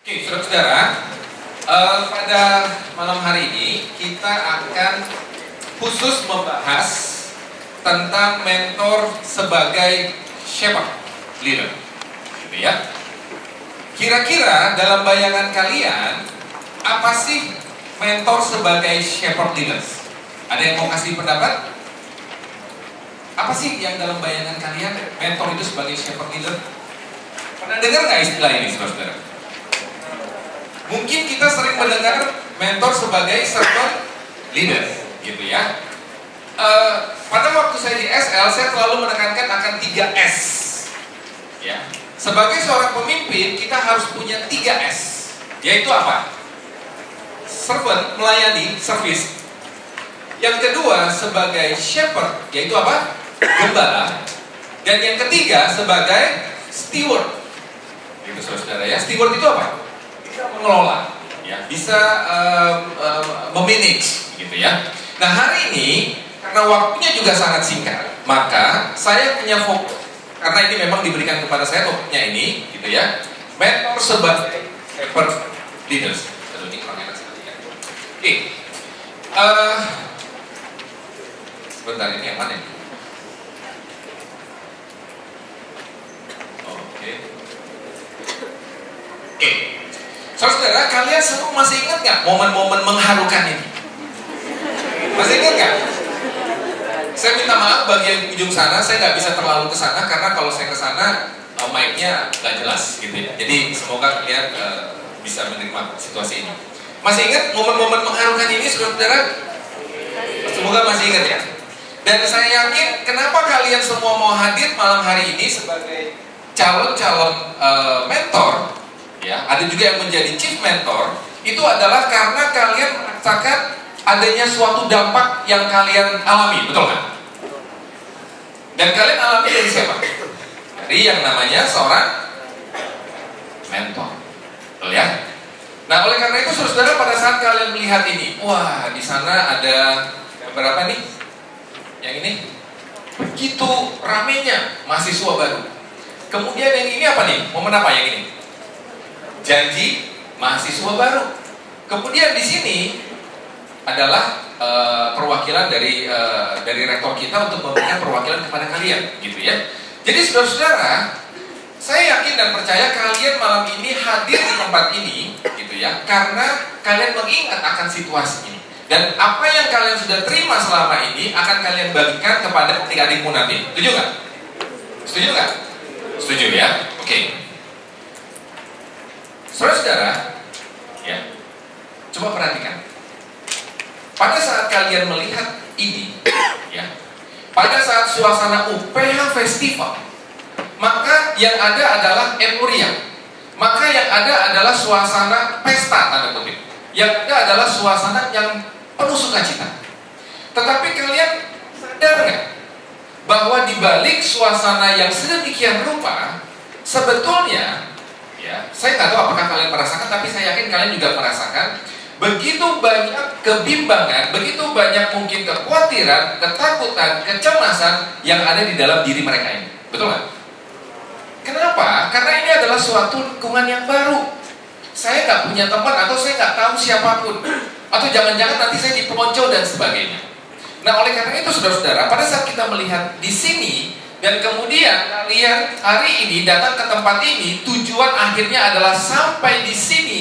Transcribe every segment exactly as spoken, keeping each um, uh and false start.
Oke, saudara-saudara, uh, pada malam hari ini kita akan khusus membahas tentang mentor sebagai shepherd leader, gitu ya. Kira-kira dalam bayangan kalian, apa sih mentor sebagai shepherd leader? Ada yang mau kasih pendapat? Apa sih yang dalam bayangan kalian mentor itu sebagai shepherd leader? Pernah dengar nggak istilah ini, saudara-saudara? Mungkin kita sering mendengar mentor sebagai servant leader, gitu ya. Uh, pada waktu saya di S L, saya selalu menekankan akan tiga S. Ya, sebagai seorang pemimpin kita harus punya tiga S, yaitu apa? Servant, melayani, service. Yang kedua sebagai shepherd, yaitu apa? Gembala. Dan yang ketiga sebagai steward. Gitu, saudara ya. Steward itu apa? Bisa mengelola, ya, bisa um, um, memanage, gitu ya. Nah, hari ini karena waktunya juga sangat singkat, maka saya punya fokus, karena ini memang diberikan kepada saya topiknya ini, gitu ya. Mentor sebagai shepherd leaders. Aduh, ini kurang enak sekali ya. Oke, uh, sebentar, ini yang mana ini? Oke, oke. Saudara, kalian semua masih ingat nggak momen-momen mengharukan ini? Masih ingat nggak? Saya minta maaf bagi yang ujung sana, saya nggak bisa terlalu ke sana karena kalau saya ke sana uh, mic-nya nggak jelas, gitu ya. Jadi semoga kalian uh, bisa menerima situasi ini. Masih ingat momen-momen mengharukan ini, saudara? Semoga masih ingat ya. Dan saya yakin kenapa kalian semua mau hadir malam hari ini sebagai calon-calon uh, mentor. Ya, ada juga yang menjadi chief mentor, itu adalah karena kalian merasakan adanya suatu dampak yang kalian alami, betul kan? Dan kalian alami dari siapa? Dari yang namanya seorang mentor, betul ya? Nah, oleh karena itu saudara, pada saat kalian melihat ini, wah, di sana ada berapa nih? Yang ini begitu ramenya mahasiswa baru. Kemudian yang ini apa nih? Momen apa yang ini? Janji mahasiswa baru. Kemudian di sini adalah uh, perwakilan dari uh, dari rektor kita untuk memberikan perwakilan kepada kalian, gitu ya. Jadi saudara-saudara, saya yakin dan percaya kalian malam ini hadir di tempat ini, gitu ya, karena kalian mengingat akan situasi ini. Dan apa yang kalian sudah terima selama ini akan kalian bagikan kepada adik-adikmu nanti. Setuju nggak? Setuju nggak? Setuju ya. Oke. Okay. Saudara-saudara, ya, coba perhatikan. Pada saat kalian melihat ini, ya, pada saat suasana U P H Festival, maka yang ada adalah euforia. Maka yang ada adalah suasana pesta, tanda kutip. Yang ada adalah suasana yang penuh sukacita. Tetapi kalian sadar nggak bahwa di balik suasana yang sedemikian rupa, sebetulnya, ya, saya nggak tahu apakah kalian merasakan, tapi saya yakin kalian juga merasakan begitu banyak kebimbangan, begitu banyak mungkin kekhawatiran, ketakutan, kecemasan yang ada di dalam diri mereka ini. Betul nggak? Kenapa? Karena ini adalah suatu lingkungan yang baru. Saya nggak punya teman atau saya nggak tahu siapapun, atau jangan-jangan nanti saya dipelonco dan sebagainya. Nah, oleh karena itu saudara-saudara, pada saat kita melihat di sini dan kemudian kalian hari ini datang ke tempat ini, tujuan akhirnya adalah sampai di sini,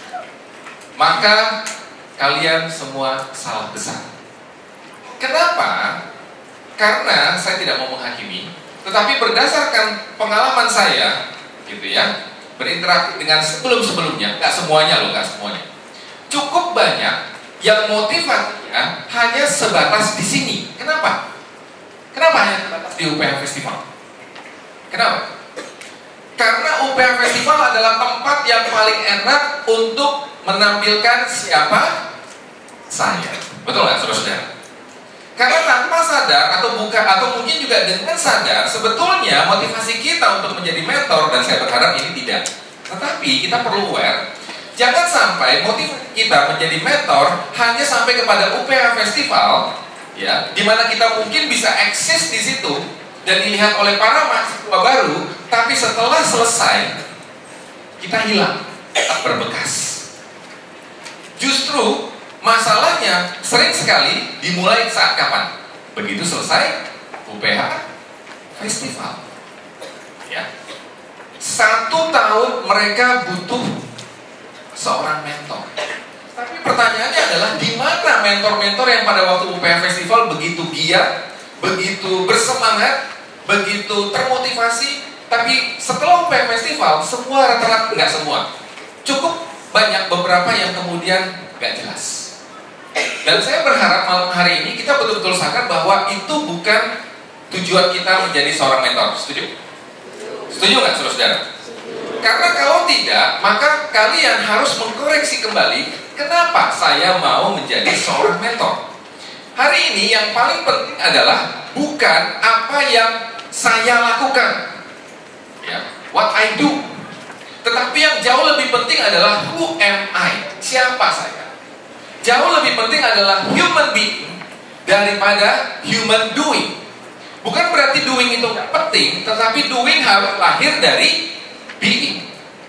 maka kalian semua salah besar. Kenapa? Karena saya tidak mau menghakimi, tetapi berdasarkan pengalaman saya, gitu ya, berinteraksi dengan sebelum-sebelumnya, nggak semuanya loh, nggak semuanya. Cukup banyak yang motivasinya hanya sebatas di sini. Kenapa? Kenapa hanya di U P H Festival? Kenapa? Karena U P H Festival adalah tempat yang paling enak untuk menampilkan siapa? Saya. Betul nggak, saudara-saudara? Karena tanpa sadar atau bukan atau mungkin juga dengan sadar, sebetulnya motivasi kita untuk menjadi mentor, dan saya berharap ini tidak. Tetapi kita perlu aware, jangan sampai motivasi kita menjadi mentor hanya sampai kepada U P H Festival, ya, di mana kita mungkin bisa eksis di situ dan dilihat oleh para mahasiswa baru, tapi setelah selesai kita hilang. tak berbekas. Justru masalahnya sering sekali dimulai saat kapan? Begitu selesai U P H festival. Ya. Satu tahun mereka butuh seorang mentor. Tapi pertanyaannya adalah di mana mentor-mentor yang pada waktu U P H festival begitu giat, begitu bersemangat, begitu termotivasi, tapi setelah U P H festival semua rata-rata, nggak semua, cukup banyak beberapa yang kemudian nggak jelas. Dan saya berharap malam hari ini kita betul-betul sadar bahwa itu bukan tujuan kita menjadi seorang mentor. Setuju? Setuju nggak saudara-saudara? Karena kalau tidak, maka kalian harus mengkoreksi kembali kenapa saya mau menjadi seorang mentor. Hari ini yang paling penting adalah bukan apa yang saya lakukan, ya, what I do, tetapi yang jauh lebih penting adalah who am I, siapa saya. Jauh lebih penting adalah human being daripada human doing. Bukan berarti doing itu nggak penting, tetapi doing harus lahir dari being.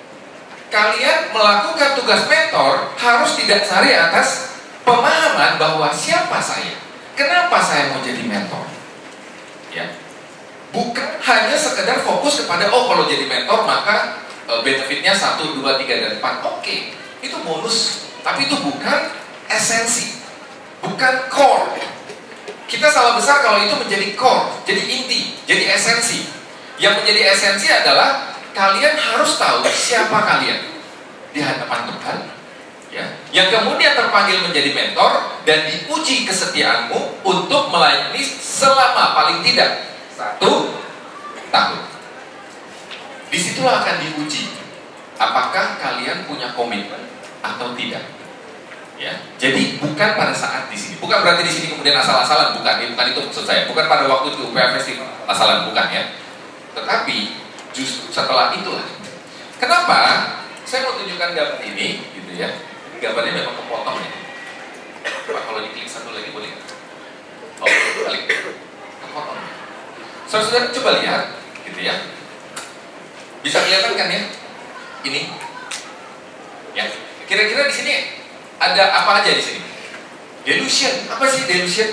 Kalian melakukan tugas mentor harus didasari atas pemahaman bahwa siapa saya, kenapa saya mau jadi mentor. Ya, bukan hanya sekedar fokus kepada oh kalau jadi mentor maka e, benefitnya satu, dua, tiga dan empat. Oke, itu bonus, tapi itu bukan esensi, bukan core. Kita salah besar kalau itu menjadi core, jadi inti, jadi esensi. Yang menjadi esensi adalah kalian harus tahu siapa kalian di hadapan Tuhan, ya, yang kemudian terpanggil menjadi mentor dan diuji kesetiaanmu untuk melayani selama paling tidak satu tahun. Disitulah akan diuji apakah kalian punya komitmen atau tidak. Ya, jadi bukan pada saat di sini, bukan berarti di sini kemudian asal-asalan, bukan, bukan itu maksud saya, bukan pada waktu di U P H festival asalan, bukan ya. Tetapi justru setelah itulah. Kenapa? Saya mau tunjukkan gambar ini, gitu ya. Ini gambarnya memang kepotong ya. Pak, kalau diklik satu lagi boleh? Oh, balik. Kepotong. Saudara-saudara coba lihat, gitu ya. Bisa kelihatan kan ya? Ini. Ya. Kira-kira di sini ada apa aja di sini? Delusion. Apa sih delusion?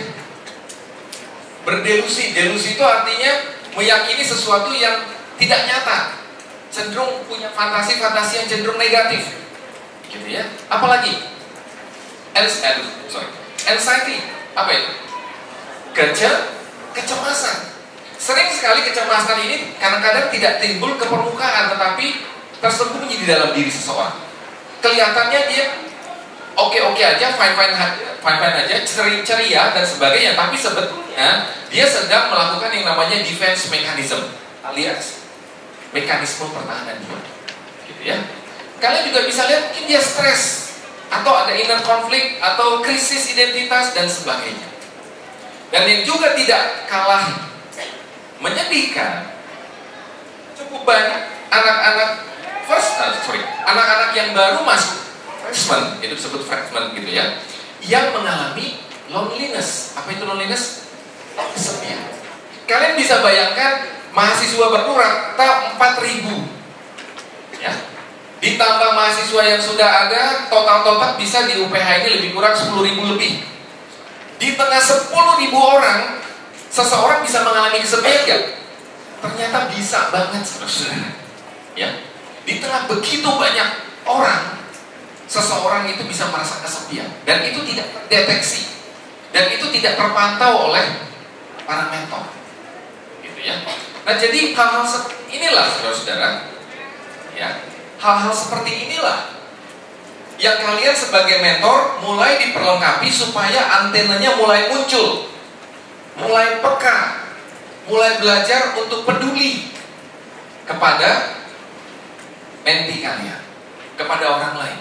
Berdelusi. Delusi itu artinya meyakini sesuatu yang tidak nyata, cenderung punya fantasi-fantasi yang cenderung negatif, gitu ya. Apalagi anxiety. Apa itu? Kece, kecemasan. Sering sekali kecemasan ini kadang-kadang tidak timbul ke permukaan, tetapi tersembunyi di dalam diri seseorang. Kelihatannya dia oke-oke aja, fine-fine fine-fine aja, ceria dan sebagainya, tapi sebetulnya dia sedang melakukan yang namanya defense mechanism, alias mekanisme pertahanan diri, gitu ya. Kalian juga bisa lihat mungkin dia stres atau ada inner konflik atau krisis identitas dan sebagainya. Dan yang juga tidak kalah menyedihkan, cukup banyak anak-anak first, uh, sorry, anak-anak yang baru masuk freshman, itu disebut freshman gitu ya, yang mengalami loneliness. Apa itu loneliness? Kesepian. Kalian bisa bayangkan mahasiswa baru rata empat ribu ya, ditambah mahasiswa yang sudah ada, total-total bisa di U P H ini lebih kurang sepuluh ribu lebih. Di tengah sepuluh ribu orang, seseorang bisa mengalami kesepian gak? Ternyata bisa banget, saudara. Ya, di tengah begitu banyak orang, seseorang itu bisa merasa kesepian, dan itu tidak terdeteksi, dan itu tidak terpantau oleh para mentor, gitu ya. Nah, jadi hal-hal seperti inilah, saudara-saudara, ya, hal-hal seperti inilah yang kalian sebagai mentor mulai diperlengkapi supaya antenanya mulai muncul, mulai peka, mulai belajar untuk peduli kepada menti kalian, kepada orang lain.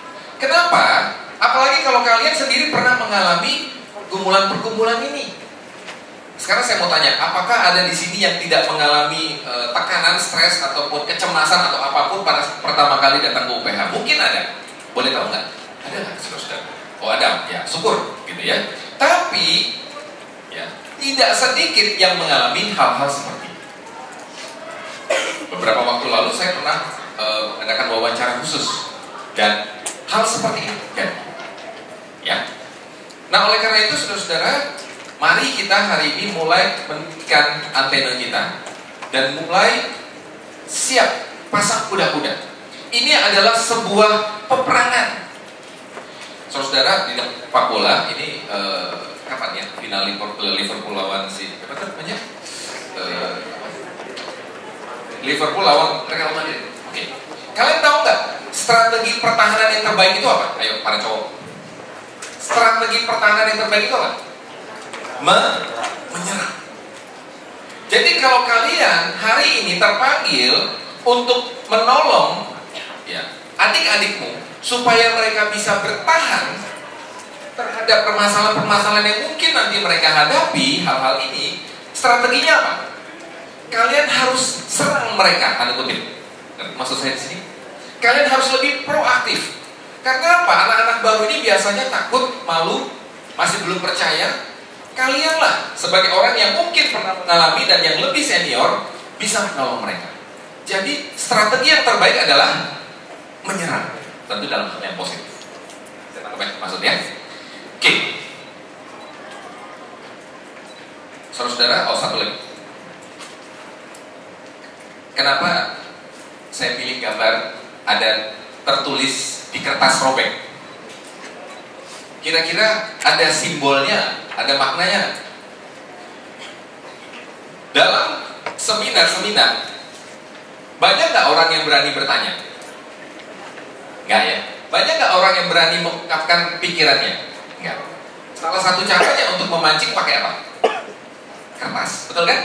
Kenapa? Apalagi kalau kalian sendiri pernah mengalami pergumulan-pergumulan ini. Sekarang saya mau tanya, apakah ada di sini yang tidak mengalami e, tekanan, stres, ataupun kecemasan atau apapun pada pertama kali datang ke U P H? Mungkin ada. Boleh tahu nggak? Ada nggak, saudara? Oh ada, ya syukur, gitu ya. Tapi, ya tidak sedikit yang mengalami hal-hal seperti ini. Beberapa waktu lalu saya pernah e, mengadakan wawancara khusus Dan hal seperti itu kan, ya. Nah oleh karena itu saudara-saudara, mari kita hari ini mulai meningkatkan antena kita dan mulai siap pasang kuda-kuda. Ini adalah sebuah peperangan. Saudara, di sepak bola ini eh, kapan ya final Liverpool, Liverpool lawan si apa namanya? Eh, Liverpool lawan Real Madrid. Oke. Okay. Kalian tahu nggak strategi pertahanan yang terbaik itu apa? Ayo para cowok. Strategi pertahanan yang terbaik itu apa? Me menyerang. Jadi kalau kalian hari ini terpanggil untuk menolong ya adik-adikmu supaya mereka bisa bertahan terhadap permasalahan-permasalahan yang mungkin nanti mereka hadapi, hal-hal ini, strateginya apa? Kalian harus serang mereka, tanda kutip. Maksud saya di sini, kalian harus lebih proaktif. Karena apa? Anak-anak baru ini biasanya takut, malu, masih belum percaya. Kalianlah sebagai orang yang mungkin pernah mengalami dan yang lebih senior bisa menolong mereka. Jadi strategi yang terbaik adalah menyerang, tentu dalam hal yang positif. Saya tangkap ya maksudnya. Oke. Okay. Saudara-saudara, oh satu lagi. Kenapa saya pilih gambar ada tertulis di kertas robek? Kira-kira ada simbolnya, ada maknanya. Dalam seminar-seminar, banyak nggak orang yang berani bertanya? Nggak ya? Banyak nggak orang yang berani mengungkapkan pikirannya? Nggak. Salah satu caranya untuk memancing pakai apa? Kertas, betul kan?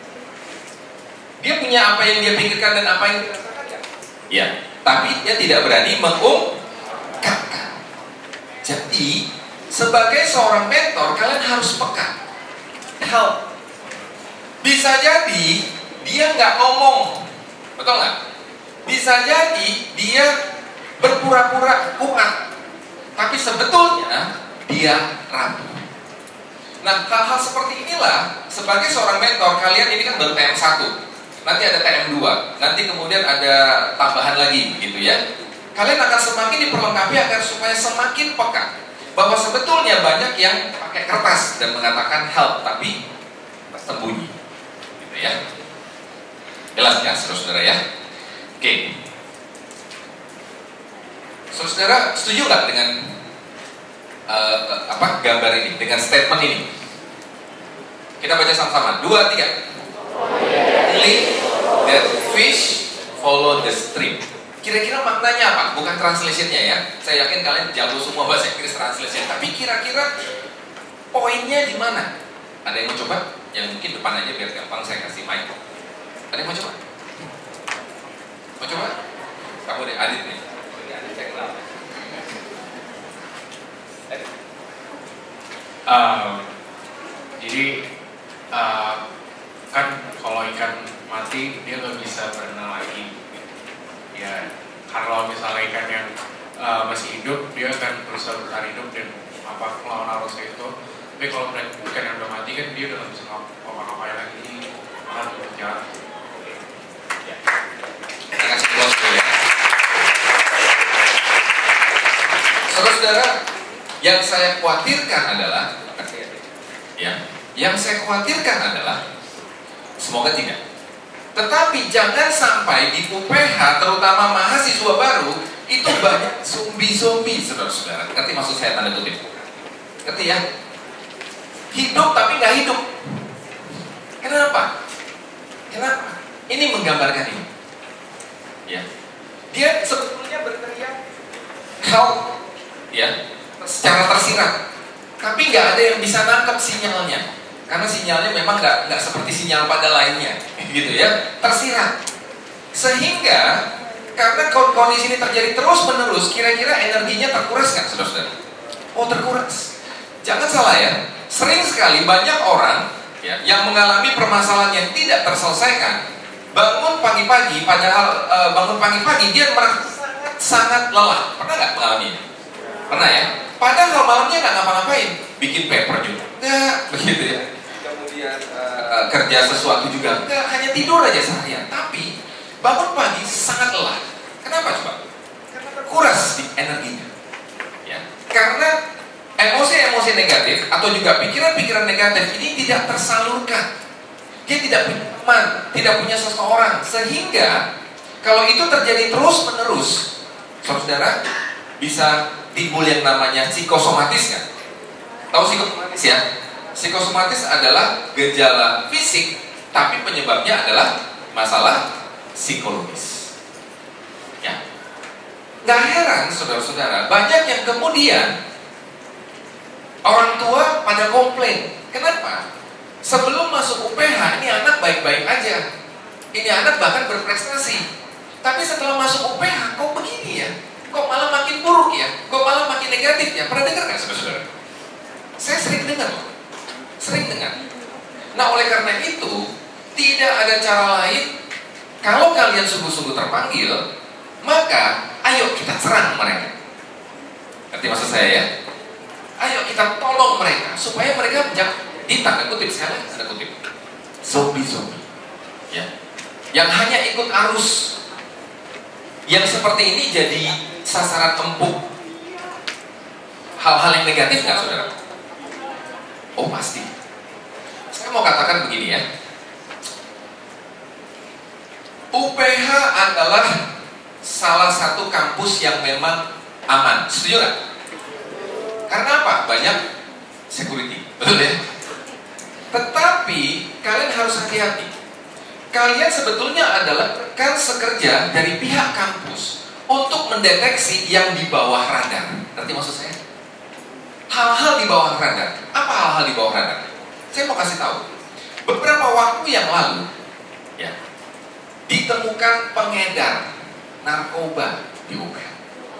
Dia punya apa yang dia pikirkan dan apa yang dia rasakan ya? Ya, tapi dia tidak berani mengungkapkan. Jadi, sebagai seorang mentor, kalian harus peka. Help. Bisa jadi dia nggak ngomong, betul nggak? Bisa jadi dia berpura-pura kuat, tapi sebetulnya dia rapuh. Nah, hal-hal seperti inilah sebagai seorang mentor, kalian ini kan baru T M satu, nanti ada T M dua, nanti kemudian ada tambahan lagi, gitu ya. Kalian akan semakin diperlengkapi agar supaya semakin peka bahwa sebetulnya banyak yang pakai kertas dan mengatakan help, tapi tersembunyi, gitu ya. Jelas ya, saudara-saudara ya. Oke. Saudara, setuju nggak dengan uh, apa gambar ini, dengan statement ini? Kita baca sama-sama. Dua, tiga. Only that fish follow the stream. Kira-kira maknanya apa? Bukan translationnya ya. Saya yakin kalian jago semua bahasa Inggris translation. Tapi kira-kira poinnya di mana? Ada yang mau coba? Yang mungkin depan aja biar gampang saya kasih mic. Ada yang mau coba? Mau coba? Kamu deh, Adit nih. Adit saya kenal. Um, jadi uh, kan kalau ikan mati dia nggak bisa berenang lagi. Ya, kalau misalnya ikan yang uh, masih hidup dia akan berusaha bertahan hidup dan apa melawan arusnya itu. Tapi kalau ikan yang udah mati kan dia udah nggak bisa ngapa-ngapain lagi, akan berjalan. Ya. Kita kasih bos dulu ya. Saudara-saudara, yang saya khawatirkan adalah, ya, yang saya khawatirkan adalah, semoga tidak. Tetapi jangan sampai di U P H, terutama mahasiswa baru, itu banyak zombie-zombie, saudara-saudara. Ngerti maksud saya tanda kutip? Ngerti ya? Hidup tapi nggak hidup. Kenapa? Kenapa? Ini menggambarkan ini. Ya, dia sebetulnya berteriak help, ya, secara tersirat, tapi nggak ada yang bisa nangkep sinyalnya, karena sinyalnya memang nggak nggak seperti sinyal pada lainnya, gitu ya, tersirat. Sehingga karena kondisi ini terjadi terus menerus, kira-kira energinya terkuras nggak, saudara-saudara? Oh, terkuras. Jangan salah ya, sering sekali banyak orang ya yang mengalami permasalahan yang tidak terselesaikan. Bangun pagi-pagi, padahal e, bangun pagi-pagi dia merasa sangat sangat lelah. Pernah nggak mengalami ini? Pernah ya? Padahal malamnya nggak ngapa-ngapain, bikin paper juga nggak, begitu ya. Kemudian e, kerja sesuatu juga nggak, hanya tidur aja seharian. Tapi bangun pagi sangat lelah. Kenapa coba? Karena terkuras di energinya. Ya. Karena emosi-emosi negatif atau juga pikiran-pikiran negatif ini tidak tersalurkan. Dia tidak punya teman, tidak punya seseorang, sehingga kalau itu terjadi terus-menerus, saudara, bisa timbul yang namanya psikosomatis kan? Tahu psikosomatis ya? Psikosomatis adalah gejala fisik, tapi penyebabnya adalah masalah psikologis. Ya, nggak heran saudara-saudara, banyak yang kemudian orang tua pada komplain. Kenapa? Sebelum masuk U P H ini anak baik-baik aja, ini anak bahkan berprestasi. Tapi setelah masuk U P H kok begini ya? Kok malah makin buruk ya? Kok malah makin negatif ya? Pernah dengar nggak saudara? Saya sering dengar loh, sering dengar. Nah oleh karena itu tidak ada cara lain. Kalau kalian sungguh-sungguh terpanggil, maka ayo kita serang mereka. Ngerti maksud saya ya? Ayo kita tolong mereka supaya mereka jangan, di tanda kutip, saya lagi tanda kutip, zombie-zombie ya, yang hanya ikut arus. Yang seperti ini jadi sasaran empuk hal-hal yang negatif nggak saudara? Oh pasti. Saya mau katakan begini ya, U P H adalah salah satu kampus yang memang aman, setuju nggak? Karena apa? Banyak security, betul ya? Tetapi kalian harus hati-hati. Kalian sebetulnya adalah rekan sekerja dari pihak kampus untuk mendeteksi yang di bawah radar. Ngerti maksud saya? Hal-hal di bawah radar. Apa hal-hal di bawah radar? Saya mau kasih tahu. Beberapa waktu yang lalu, ya, ditemukan pengedar narkoba di U P H.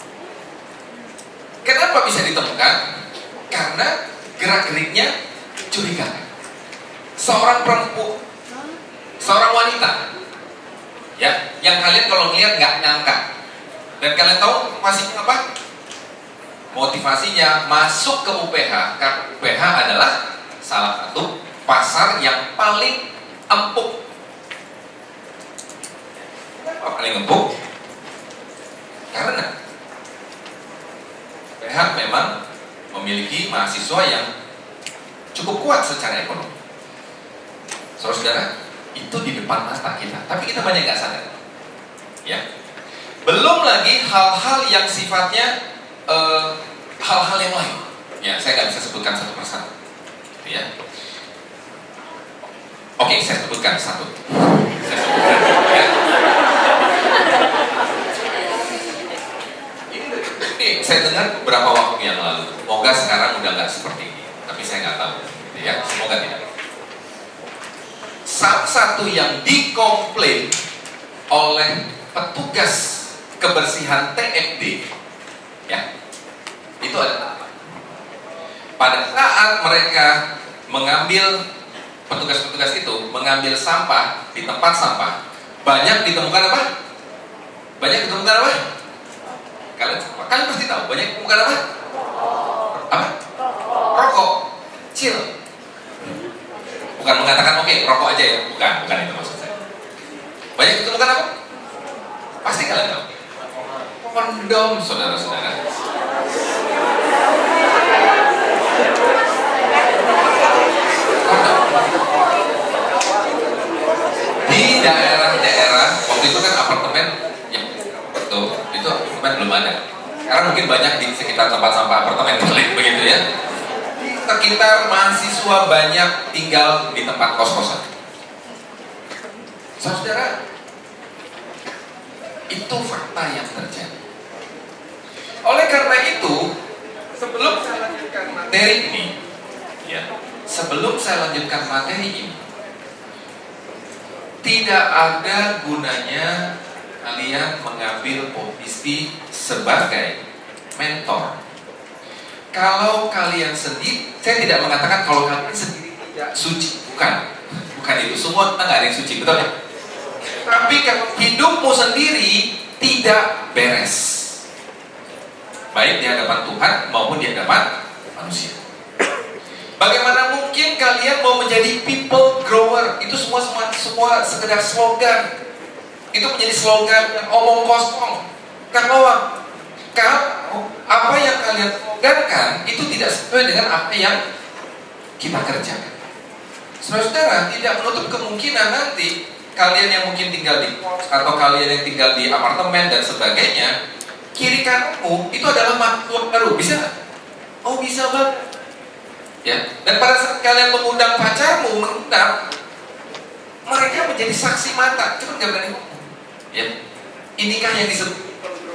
Kenapa bisa ditemukan? Karena gerak-geriknya curigakan. Seorang perempuan, seorang wanita, ya, yang kalian kalau ngeliat nggak nyangka. Dan kalian tahu motivasinya apa? Motivasinya masuk ke U P H. Karena U P H adalah salah satu pasar yang paling empuk. Kenapa paling empuk? Karena U P H memang memiliki mahasiswa yang cukup kuat secara ekonomi. Saudara-saudara, itu di depan mata kita, tapi kita banyak nggak sadar. Ya, belum lagi hal-hal yang sifatnya uh, hal-hal yang lain. Ya, saya nggak bisa sebutkan satu persatu. Ya, oke, saya sebutkan satu. Saya sebutkan. Ya. Ini saya dengar beberapa waktu yang lalu. Semoga sekarang udah nggak seperti ini, tapi saya nggak tahu. Ya, semoga tidak. Salah satu yang dikomplain oleh petugas kebersihan T F D, ya, itu adalah apa? Pada saat mereka mengambil, petugas-petugas itu mengambil sampah di tempat sampah, banyak ditemukan apa? Banyak ditemukan apa? Kalian, kalian pasti tahu, banyak ditemukan apa? Apa? Rokok, chill. Bukan mengatakan oke, okay, rokok aja ya, bukan, bukan itu maksud saya. Banyak ditemukan apa? Pasti kalian tahu. Kondom, saudara-saudara. Kondom. Di daerah-daerah, waktu itu kan apartemen, ya betul, itu apartemen belum ada. Sekarang mungkin banyak di sekitar tempat sampah apartemen, begitu ya. Sekitar mahasiswa banyak tinggal di tempat kos-kosan. Saudara, itu fakta yang terjadi. Oleh karena itu, sebelum saya lanjutkan materi ini, ya, sebelum saya lanjutkan materi ini, tidak ada gunanya kalian mengambil posisi sebagai mentor. Kalau kalian sendiri, saya tidak mengatakan kalau kalian sendiri tidak suci, bukan, bukan itu. Semua kita nggak ada yang suci, betul ya? Tapi kalau hidupmu sendiri tidak beres, baik di hadapan Tuhan maupun di hadapan manusia. Bagaimana mungkin kalian mau menjadi people grower? Itu semua semua semua sekedar slogan. Itu menjadi slogan yang omong kosong. Kalau kalau apa yang kalian lakukan itu tidak sesuai dengan apa yang kita kerjakan. Saudara-saudara, tidak menutup kemungkinan nanti kalian yang mungkin tinggal di kos atau kalian yang tinggal di apartemen dan sebagainya, kiri kananmu itu adalah makhluk baru, bisa nggak? Oh bisa banget. Ya, dan pada saat kalian mengundang pacarmu mengundang, mereka menjadi saksi mata, cuma nggak berani ngomong. Ya, inikah yang disebut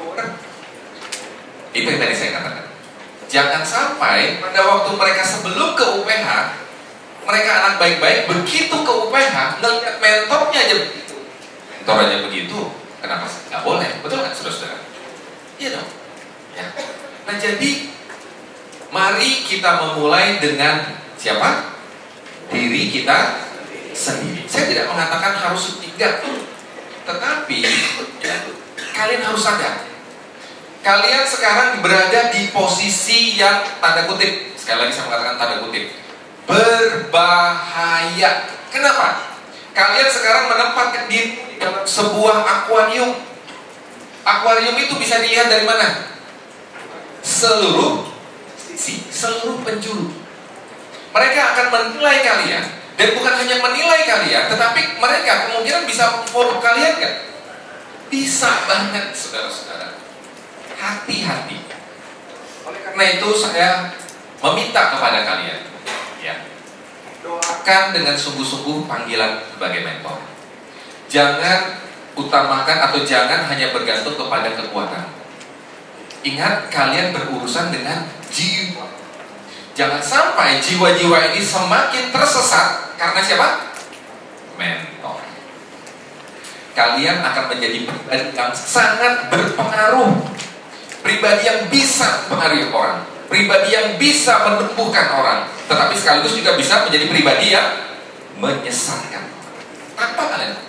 itu yang tadi saya katakan. Jangan sampai pada waktu mereka sebelum ke U P H, mereka anak baik-baik, begitu ke U P H, ngeliat mentornya aja begitu. Mentor aja begitu, kenapa sih? Nggak boleh, betul nggak saudara-saudara? Iya dong. Ya. Nah jadi, mari kita memulai dengan siapa? Diri kita sendiri. Saya tidak mengatakan harus tidak, tetapi ya, kalian harus sadar. Kalian sekarang berada di posisi yang tanda kutip, sekali lagi saya mengatakan tanda kutip, berbahaya. Kenapa? Kalian sekarang menempatkan diri dalam sebuah akuarium. Akuarium itu bisa dilihat dari mana? Seluruh sisi, seluruh penjuru. Mereka akan menilai kalian, dan bukan hanya menilai kalian, tetapi mereka kemungkinan bisa memfollow kalian kan? Bisa banget, saudara-saudara. Hati-hati. Oleh karena itu saya meminta kepada kalian, ya, doakan dengan sungguh-sungguh panggilan sebagai mentor. Jangan utamakan atau jangan hanya bergantung kepada kekuatan. Ingat, kalian berurusan dengan jiwa. Jangan sampai jiwa-jiwa ini semakin tersesat karena siapa? Mentor. Kalian akan menjadi pribadi yang sangat berpengaruh, pribadi yang bisa mempengaruhi orang, pribadi yang bisa menumbuhkan orang, tetapi sekaligus juga bisa menjadi pribadi yang menyesatkan tanpa kalian.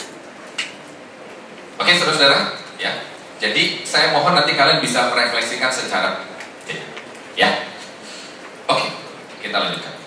Oke, saudara-saudara, ya. Jadi saya mohon nanti kalian bisa merefleksikan secara, ya. Oke, kita lanjutkan.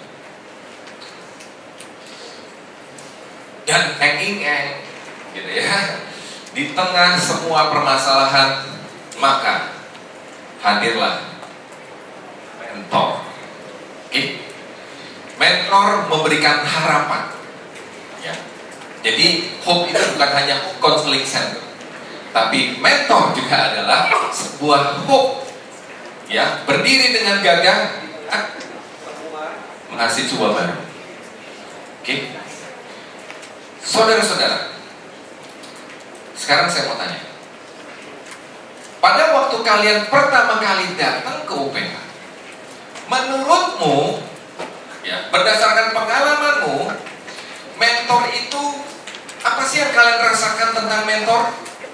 Dan eng-eng, gitu ya. Di tengah semua permasalahan, maka hadirlah mentor. Oke, mentor memberikan harapan. Ya. Jadi hope itu bukan hanya counseling center, tapi mentor juga adalah sebuah hope. Ya, berdiri dengan gagah mengasihi sebuah baru. Oke, saudara-saudara, sekarang saya mau tanya. Pada waktu kalian pertama kali datang ke U P H, menurutmu, ya, berdasarkan pengalamanmu, mentor itu apa sih yang kalian rasakan tentang mentor?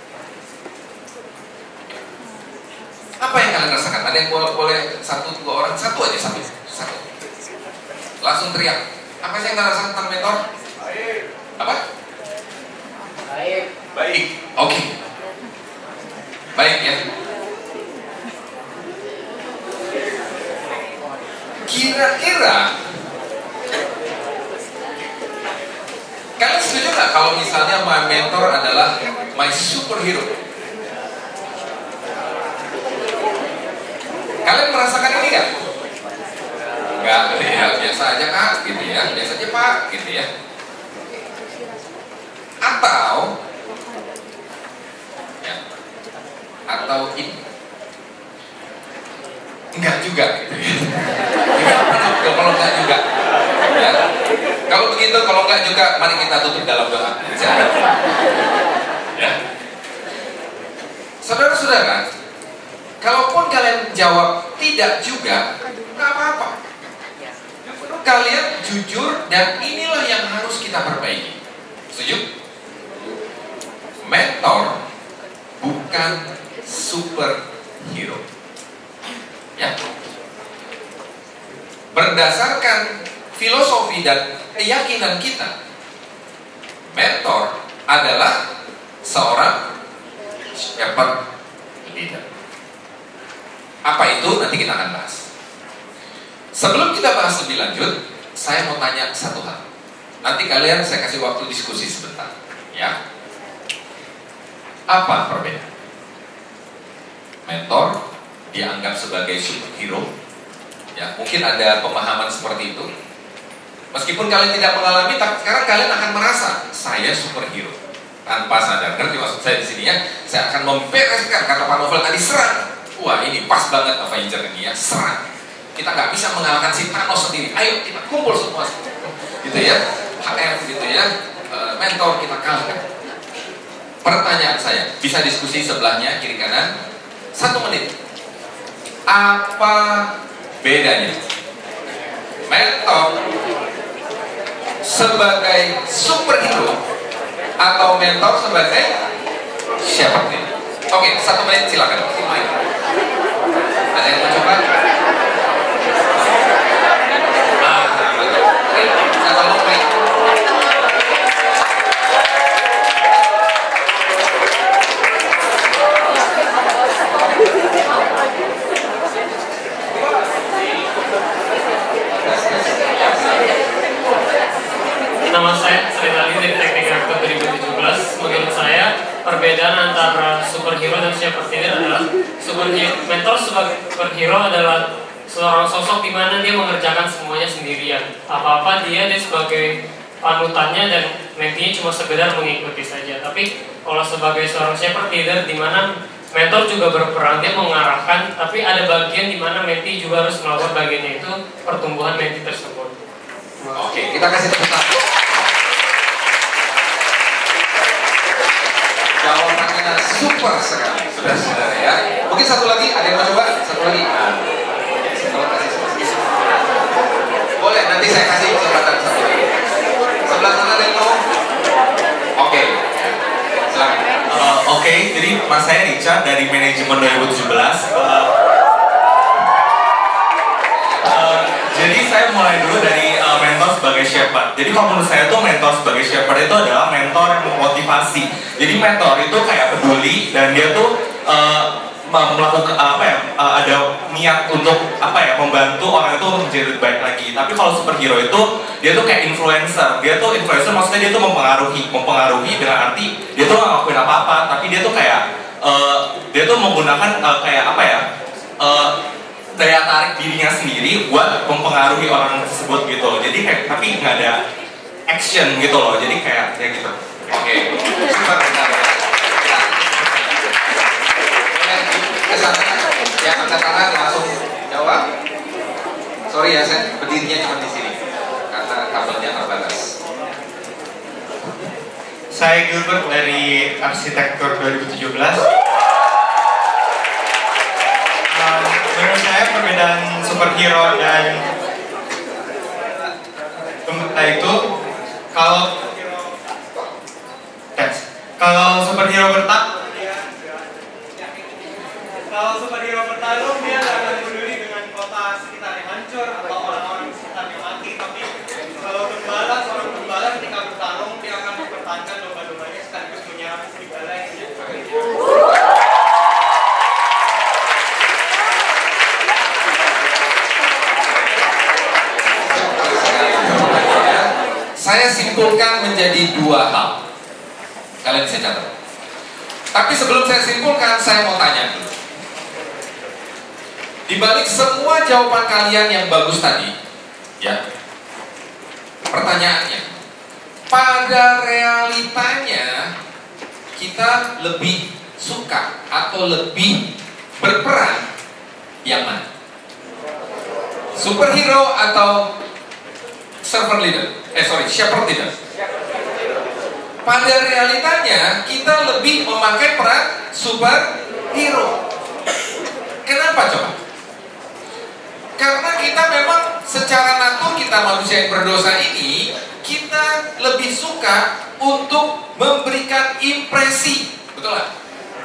Apa yang kalian rasakan? Ada yang boleh, boleh satu dua orang, satu aja satu, satu. Langsung teriak. Apa sih yang kalian rasakan tentang mentor? Baik. Apa? Baik. Baik. Oke. Okay. Baik ya. Kira-kira kalian setuju nggak kalau misalnya my mentor adalah my superhero? Kalian merasakan ini nggak? Nggak, ya biasa aja kak, gitu ya, biasa aja pak, gitu ya. Atau ya, atau ini enggak juga, gitu ya. Kalau enggak juga, ya. Kalau begitu, kalau enggak juga, mari kita tutup dalam doa. Ya. Saudara-saudara, kalaupun kalian jawab tidak juga, nggak apa-apa. Kalian jujur dan inilah yang harus kita perbaiki. Setuju? Mentor bukan superhero. Ya. Berdasarkan filosofi dan keyakinan kita, mentor adalah seorang shepherd leader. Apa itu? Nanti kita akan bahas. Sebelum kita bahas lebih lanjut, saya mau tanya satu hal. Nanti kalian saya kasih waktu diskusi sebentar, ya. Apa perbedaan mentor dianggap sebagai superhero. Ya, mungkin ada pemahaman seperti itu. Meskipun kalian tidak mengalami, tapi sekarang kalian akan merasa saya superhero tanpa sadar. Ngerti maksud saya di sini ya? Saya akan membereskan, kata Pak Novel tadi, serang. Wah, ini pas banget Avenger ini ya, serang. Kita nggak bisa mengalahkan si Thanos sendiri. Ayo kita kumpul semua, gitu ya. H M gitu ya, mentor kita kalahkan. Pertanyaan saya, bisa diskusi sebelahnya kiri kanan. Satu menit. Apa bedanya mentor sebagai superhero atau mentor sebagai shepherd? Oke, satu menit silakan. Ada yang mau coba? Ah, betul. Oke, saya tolong mic. Nama saya Sri Lali dari Teknik Rektor dua ribu tujuh belas. Menurut saya, perbedaan antara superhero dan shepherd adalah superhero, mentor sebagai superhero adalah seorang sosok di mana dia mengerjakan semuanya sendirian. Apa-apa dia dia sebagai panutannya dan mentinya cuma sekedar mengikuti saja. Tapi kalau sebagai seorang shepherd leader di mana mentor juga berperan, dia mengarahkan, tapi ada bagian di mana menti juga harus melakukan bagiannya, itu pertumbuhan menti tersebut. Oke, kita kasih tepuk tangan. Jawabannya super sekali, saudara-saudara ya. Mungkin satu lagi, ada yang mau coba? Satu lagi. Kalau kasih spesies. Boleh, nanti saya kasih kesempatan satu lagi. Sebelah sana ada yang mau? Oke, silakan. Uh, Oke, okay. Jadi mas saya Richard dari manajemen dua ribu tujuh belas. Uh, uh, jadi saya mulai dulu dari uh, mentor sebagai shepherd. Jadi kalau menurut saya tuh mentor sebagai shepherd itu adalah mentor yang memotivasi. Jadi mentor itu kayak peduli dan dia tuh uh, melakukan apa ya, uh, ada niat untuk apa ya, membantu orang itu untuk menjadi lebih baik lagi. Tapi kalau superhero itu dia tuh kayak influencer. Dia tuh influencer maksudnya dia tuh mempengaruhi, mempengaruhi dengan arti dia tuh nggak ngelakuin apa-apa, tapi dia tuh kayak uh, dia tuh menggunakan uh, kayak apa ya, uh, daya tarik dirinya sendiri buat mempengaruhi orang tersebut gitu. Jadi kayak tapi nggak ada action gitu loh. Jadi kayak ya gitu. Oke, super benar. Kesana, yang angkat tangan langsung jawab. Sorry ya, saya berdirinya cuma di sini karena kabelnya terbatas. Saya Gilbert dari Arsitektur dua ribu tujuh belas. Um, menurut saya perbedaan superhero dan pemeta itu, kalau kalau superhero bertak Kalau superhero bertarung, dia tidak akan peduli dengan kota sekitar yang hancur atau orang-orang sekitar yang mati. Tapi kalau gembala, seorang gembala ketika bertarung, dia akan mempertahankan domba-dombanya sekaligus menyerang serigala yang Saya simpulkan menjadi dua hal. Kalian bisa catat. Tapi sebelum saya simpulkan, saya mau tanya dulu. Di balik semua jawaban kalian yang bagus tadi, ya, pertanyaannya, pada realitanya kita lebih suka atau lebih berperan yang mana? Superhero atau servant leader? Eh sorry, shepherd leader. Pada realitanya kita lebih memakai peran superhero. Kenapa coba? Karena kita memang secara natur kita manusia yang berdosa ini, kita lebih suka untuk memberikan impresi, betul nggak?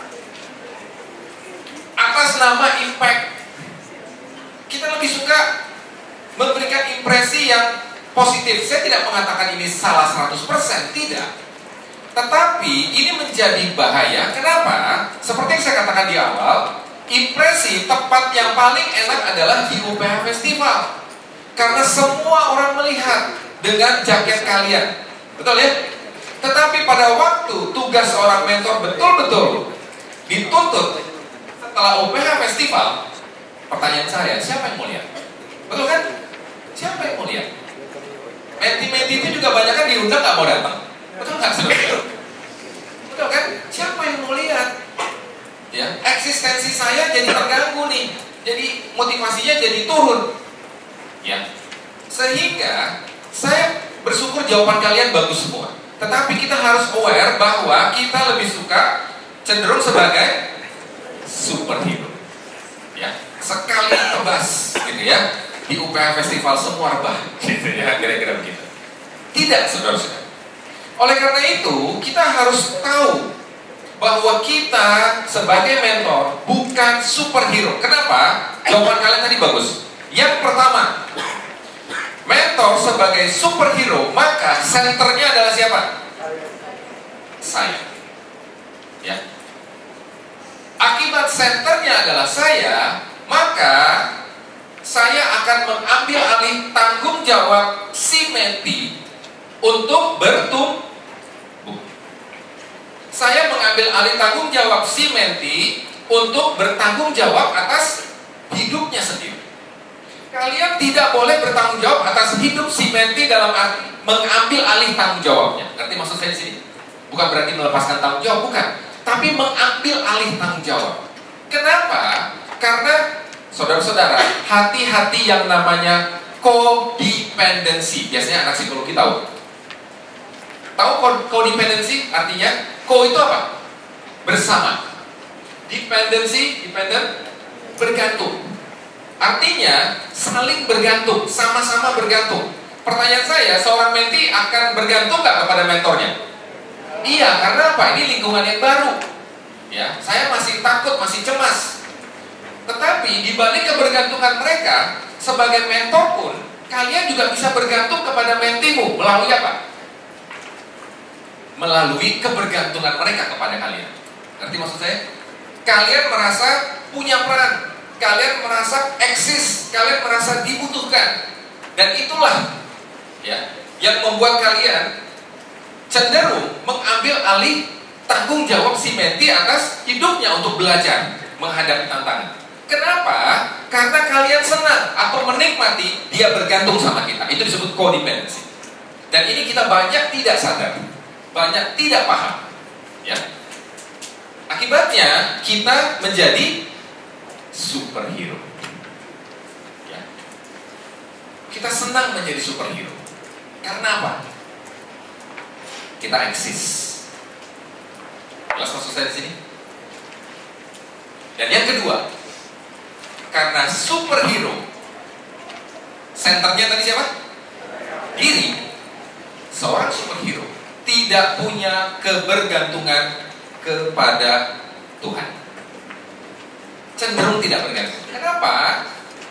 Atas nama impact, kita lebih suka memberikan impresi yang positif. Saya tidak mengatakan ini salah seratus persen, tidak. Tetapi ini menjadi bahaya. Kenapa? Seperti yang saya katakan di awal, impresi tempat yang paling enak adalah di U P H Festival. Karena semua orang melihat dengan jaket kalian. Betul ya? Tetapi pada waktu tugas seorang mentor betul-betul dituntut setelah U P H Festival, Pertanyaan saya, siapa yang mau lihat? Betul kan? Siapa yang mau lihat? Menti-menti itu juga banyak kan diundang gak mau datang. Betul nggak saudara? Betul kan? Siapa yang mau lihat? Ya, eksistensi saya jadi terganggu nih. Jadi motivasinya jadi turun. Ya. Sehingga saya bersyukur jawaban kalian bagus semua. Tetapi kita harus aware bahwa kita lebih suka cenderung sebagai superhero. Ya, sekali tebas gitu ya. Di U P H Festival semua rebah gitu ya, kira-kira begitu. Tidak, saudara-saudara. Oleh karena itu, kita harus tahu bahwa kita sebagai mentor bukan superhero. Kenapa? Jawaban kalian tadi bagus. Yang pertama, mentor sebagai superhero, maka senternya adalah siapa? Saya. Ya. Akibat senternya adalah saya, maka saya akan mengambil alih tanggung jawab si menti untuk bertumbuh. Saya mengambil alih tanggung jawab si menti untuk bertanggung jawab atas hidupnya sendiri. Kalian tidak boleh bertanggung jawab atas hidup si menti dalam arti mengambil alih tanggung jawabnya. Ngerti maksud saya di sini? Bukan berarti melepaskan tanggung jawab, bukan. Tapi mengambil alih tanggung jawab. Kenapa? Karena saudara-saudara, hati-hati yang namanya codependency. Biasanya anak psikologi tahu. Tahu codependency artinya? Co itu apa? Bersama. Dependency, dependent, bergantung. Artinya saling bergantung, sama-sama bergantung. Pertanyaan saya, seorang menti akan bergantung nggak kepada mentornya? Iya, karena apa? Ini lingkungan yang baru. Ya, saya masih takut, masih cemas. Tetapi di balik kebergantungan mereka, sebagai mentor pun, kalian juga bisa bergantung kepada mentimu melalui apa? Melalui kebergantungan mereka kepada kalian. Ngerti maksud saya? Kalian merasa punya peran, kalian merasa eksis, kalian merasa dibutuhkan, dan itulah ya yang membuat kalian cenderung mengambil alih tanggung jawab si menti atas hidupnya untuk belajar menghadapi tantangan. Kenapa? Karena kalian senang atau menikmati dia bergantung sama kita. Itu disebut codependency. Dan ini kita banyak tidak sadar, banyak tidak paham. Ya. Akibatnya kita menjadi superhero. Ya. Kita senang menjadi superhero. Karena apa? Kita eksis. Jelas maksud saya di sini? Dan yang kedua, karena superhero, senternya tadi siapa? Diri. Seorang superhero tidak punya kebergantungan kepada Tuhan. Cenderung tidak bergantung. Kenapa?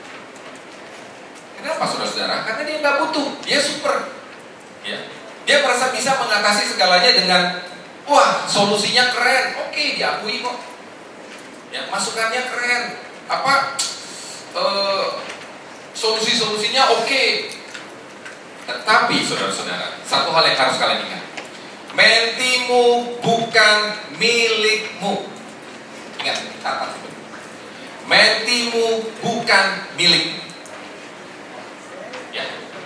Kenapa saudara-saudara? Karena dia nggak butuh, dia super. Ya. Dia merasa bisa mengatasi segalanya dengan, wah solusinya keren, oke diakui kok. Ya, masukannya keren, apa uh, solusi-solusinya oke. Tetapi saudara-saudara, satu hal yang harus kalian ingat, mentimu bukan milikmu. Ingat, catat itu. Mentimu bukan milikmu. Ya.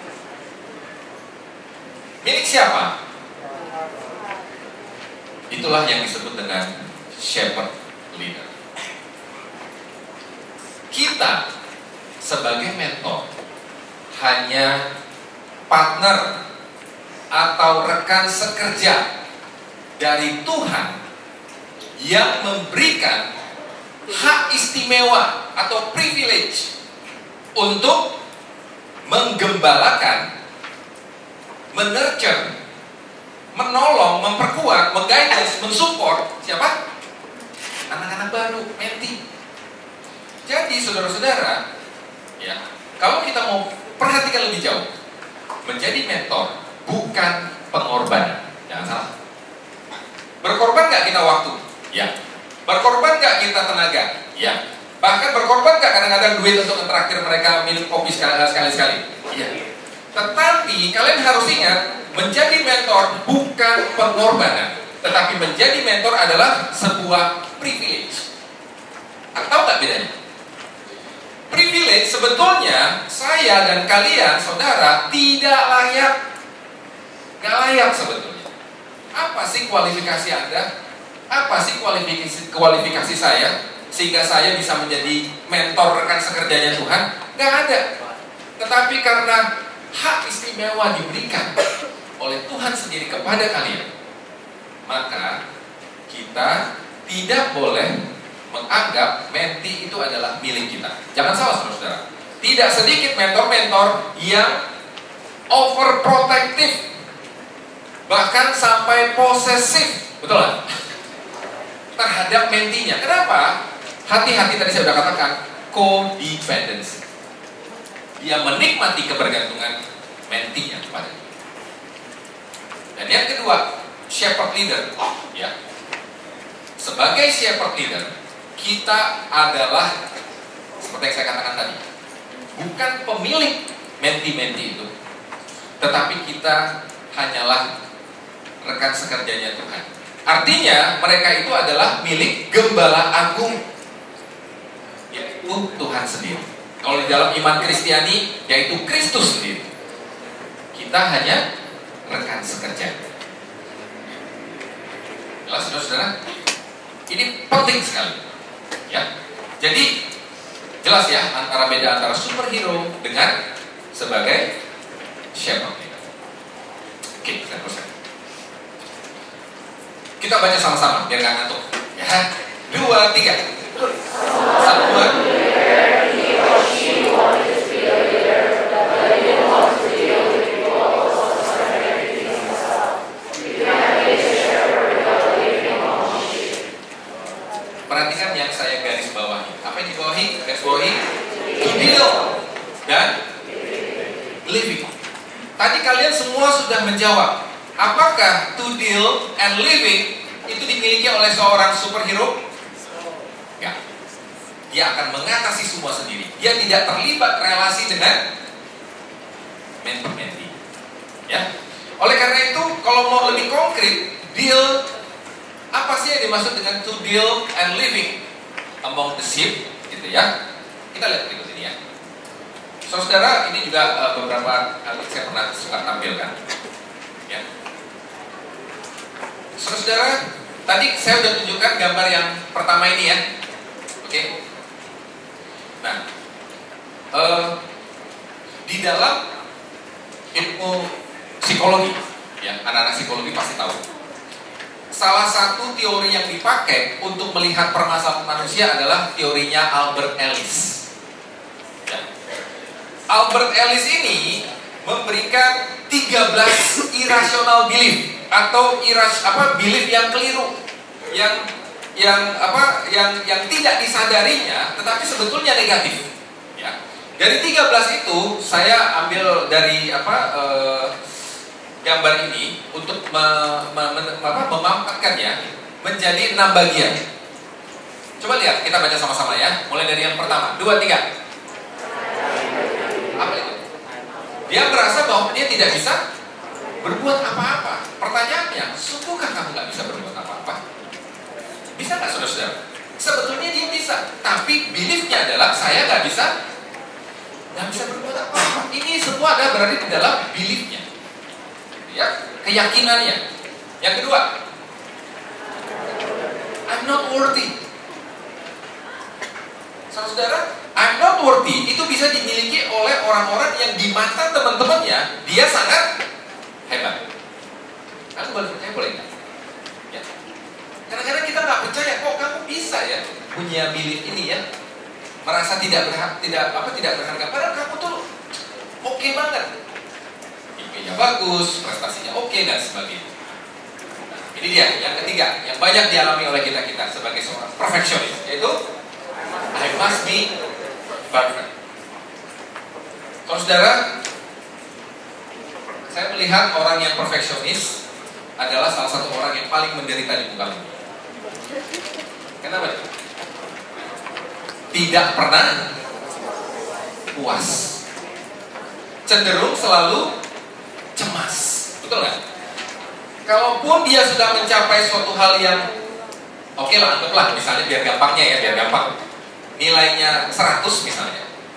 Milik siapa? Itulah yang disebut dengan shepherd leader. Kita sebagai mentor hanya partner atau rekan sekerja dari Tuhan yang memberikan hak istimewa atau privilege untuk menggembalakan, menurture, menolong, memperkuat, mengguidance, mensupport siapa? Anak-anak baru, menti. Jadi saudara-saudara, ya, kalau kita mau perhatikan lebih jauh, menjadi mentor bukan pengorbanan. Jangan salah. Berkorban gak kita waktu? Ya. Berkorban gak kita tenaga? Ya. Bahkan berkorban gak kadang-kadang duit untuk mentraktir mereka minum kopi sekali-sekali? Iya. Tetapi kalian harus ingat, menjadi mentor bukan pengorbanan, tetapi menjadi mentor adalah sebuah privilege. Atau gak bedanya? privilege sebetulnya saya dan kalian, saudara, tidak layak. Gak layak sebetulnya. Apa sih kualifikasi Anda? Apa sih kualifikasi, kualifikasi saya sehingga saya bisa menjadi mentor rekan sekerjanya Tuhan? Gak ada. Tetapi karena hak istimewa diberikan oleh Tuhan sendiri kepada kalian, maka kita tidak boleh menganggap menti itu adalah milik kita. Jangan salah, saudara. Tidak sedikit mentor-mentor yang overprotective, bahkan sampai posesif, betul nggak? Terhadap mentinya. Kenapa? Hati-hati, tadi saya sudah katakan, codependency. Dia menikmati kebergantungan mentinya kepada dia. Dan yang kedua, shepherd leader. Ya, sebagai shepherd leader, kita adalah seperti yang saya katakan tadi, bukan pemilik menti-menti itu, tetapi kita hanyalah rekan sekerjanya Tuhan. Artinya mereka itu adalah milik gembala agung, yaitu Tuhan sendiri. Kalau di dalam iman Kristiani, yaitu Kristus sendiri. Kita hanya rekan sekerja. Jelas, saudara-saudara? Ini penting sekali. Ya, jadi jelas ya antara beda antara superhero dengan sebagai shepherd. Oke, saya teruskan. Kita baca sama-sama biar nggak ngantuk. Ya, dua, tiga. Satu, dua. Perhatikan yang saya garis bawahi. Apa yang dibawahi? Garis bawahi to deal dan living. Tadi kalian semua sudah menjawab. Apakah to deal and living itu dimiliki oleh seorang superhero? Ya. Dia akan mengatasi semua sendiri. Dia tidak terlibat relasi dengan menti-menti. Ya. Oleh karena itu, kalau mau lebih konkret, deal, apa sih yang dimaksud dengan to deal and living among the sheep, gitu ya? Kita lihat berikut ini ya. Saudara, ini juga uh, beberapa kali saya pernah suka tampilkan. Ya. Saudara, tadi saya sudah tunjukkan gambar yang pertama ini ya. Oke. Nah, uh, di dalam ilmu psikologi, ya, anak-anak psikologi pasti tahu. Salah satu teori yang dipakai untuk melihat permasalahan manusia adalah teorinya Albert Ellis. Ya. Albert Ellis ini memberikan tiga belas irrational belief atau iras apa belief yang keliru, yang yang apa yang yang tidak disadarinya tetapi sebetulnya negatif. Ya. Dari tiga belas itu saya ambil dari apa eh, gambar ini untuk me, me, me, apa, memampatkannya menjadi enam bagian. Coba lihat, kita baca sama-sama ya. Mulai dari yang pertama, dua, tiga. Apa itu? Dia merasa bahwa dia tidak bisa berbuat apa-apa. Pertanyaannya, sungguhkah kamu nggak bisa berbuat apa-apa? Bisa nggak, saudara-saudara? Sebetulnya dia bisa, tapi beliefnya adalah saya nggak bisa, nggak bisa berbuat apa-apa. Ini semua ada berada di dalam beliefnya. Ya, keyakinannya. Yang kedua, I'm not worthy. Saudara, I'm not worthy itu bisa dimiliki oleh orang-orang yang di mata teman-temannya dia sangat hebat. Kamu boleh percaya, boleh nggak? Ya. Kadang-kadang kita nggak percaya, kok kamu bisa ya punya milik ini ya, merasa tidak berhak, tidak apa tidak berharga. Padahal kamu tuh oke okay banget. I P-nya bagus, prestasinya oke okay, dan sebagainya. Nah, ini dia yang ketiga yang banyak dialami oleh kita kita sebagai seorang perfeksionis, yaitu I must be perfect. Kalau saudara, saya melihat orang yang perfeksionis adalah salah satu orang yang paling menderita di muka bumi. Kenapa? Tidak pernah puas, cenderung selalu cemas, betul nggak? Kalaupun dia sudah mencapai suatu hal yang oke okay lah, anggaplah misalnya biar gampangnya ya, biar gampang, nilainya seratus misalnya,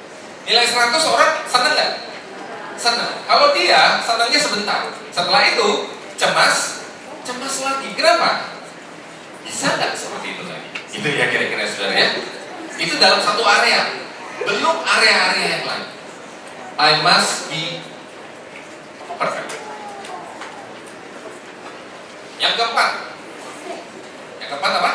Nilai seratus orang senang nggak? Senang. Kalau dia senangnya sebentar, setelah itu cemas, cemas lagi. Kenapa? Bisa nggak seperti itu lagi? Itu ya kira-kira saudara ya. Itu dalam satu area, belum area-area yang lain. I must be perfect. Yang keempat, yang keempat apa?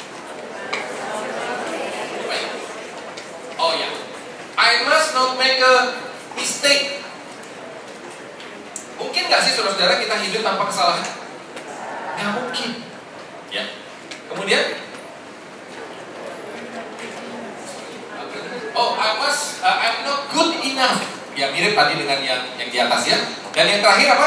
Oh ya, I must not make a mistake. Mungkin nggak sih saudara-saudara kita hidup tanpa kesalahan? Nggak mungkin. Ya. Kemudian, oh I must, uh, I'm not good enough. Ya mirip tadi dengan yang yang di atas ya. Dan yang terakhir apa?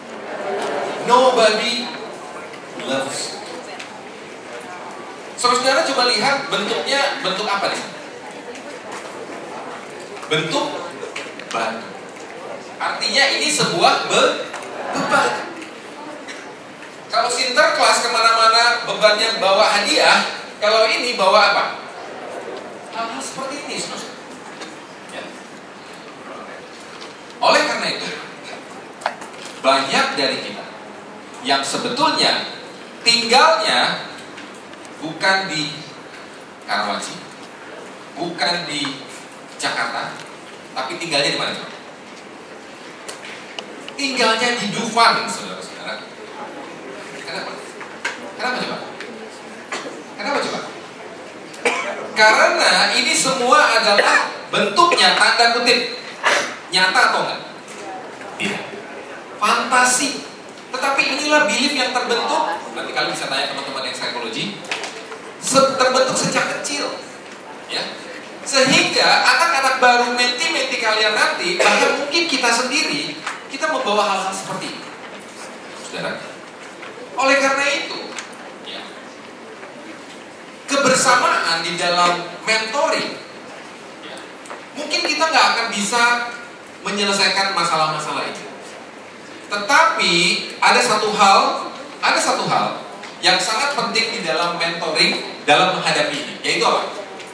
Nobody loves. Saudara-saudara coba lihat bentuknya, bentuk apa nih? Bentuk batu. Artinya ini sebuah be beban. Kalau Sinterklas kemana-mana bebannya bawa hadiah, kalau ini bawa apa? Hal-hal seperti ini, saudara. Ya. Oleh karena itu, banyak dari kita yang sebetulnya tinggalnya bukan di Karawaci, bukan di Jakarta, tapi tinggalnya di mana? Tinggalnya di Dufan, saudara-saudara. Kenapa? Kenapa coba? Kenapa coba? Karena ini semua adalah bentuknya tanda kutip nyata atau enggak? Iya. Fantasi. Tetapi inilah belief yang terbentuk. Nanti kalian bisa tanya teman-teman yang psikologi. Terbentuk sejak kecil, ya. Sehingga anak-anak baru menti-menti kalian nanti, bahkan mungkin kita sendiri, kita membawa hal-hal seperti itu, saudara. Oleh karena itu, ya, kebersamaan di dalam mentoring, ya, mungkin kita nggak akan bisa menyelesaikan masalah-masalah itu. Tetapi ada satu hal, ada satu hal yang sangat penting di dalam mentoring dalam menghadapi ini, yaitu apa?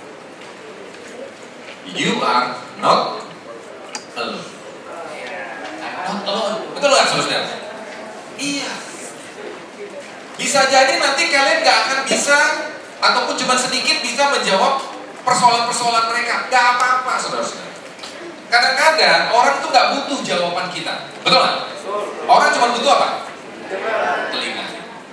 You are not alone. Not alone. Betul nggak saudara? Iya. Bisa jadi nanti kalian nggak akan bisa ataupun cuma sedikit bisa menjawab persoalan-persoalan mereka. Gak apa-apa saudara-saudara. Kadang-kadang orang tuh nggak butuh jawaban kita. Betul nggak? Orang cuma butuh apa? Telinga.